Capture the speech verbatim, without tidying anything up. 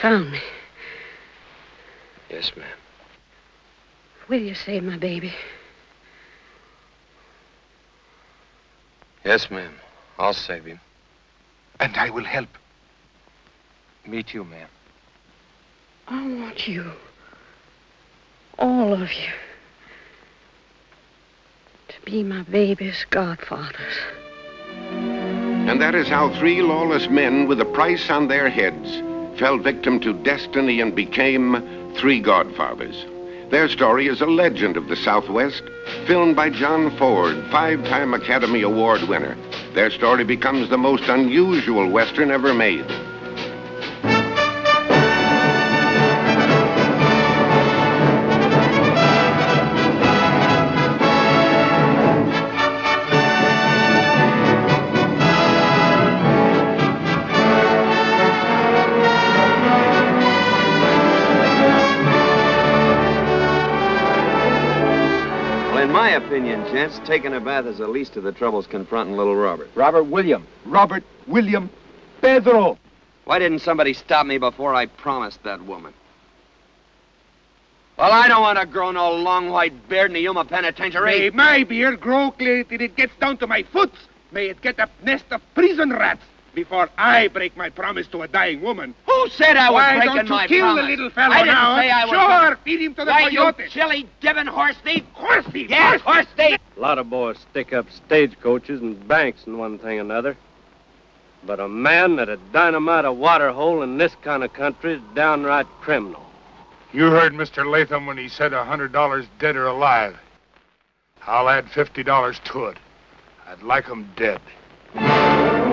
found me. Yes, ma'am. Will you save my baby? Yes, ma'am. I'll save him. And I will help. Me too, ma'am. I want you, all of you, to be my baby's godfathers. And that is how three lawless men with a price on their heads fell victim to destiny and became three godfathers. Their story is a legend of the Southwest, filmed by John Ford, five-time Academy Award winner. Their story becomes the most unusual Western ever made. In my opinion, gents, taking a bath is the least of the troubles confronting little Robert. Robert William. Robert William Pedro. Why didn't somebody stop me before I promised that woman? Well, I don't want to grow no long white beard in the Yuma Penitentiary. May my beard grow clear till it gets down to my foot. May it get a nest of prison rats before I break my promise to a dying woman. Who said I was Why breaking don't you my kill promise? the little fellow I didn't now? say I was Sure, gonna... feed him to the Why, coyote. you chilly dipping horse thief? Horse thief! Yes, horse thief! A lot of boys stick up stagecoaches and banks and one thing or another. But a man that'd dynamite a water hole in this kind of country is downright criminal. You heard Mister Latham when he said a hundred dollars dead or alive. I'll add fifty dollars to it. I'd like 'em dead.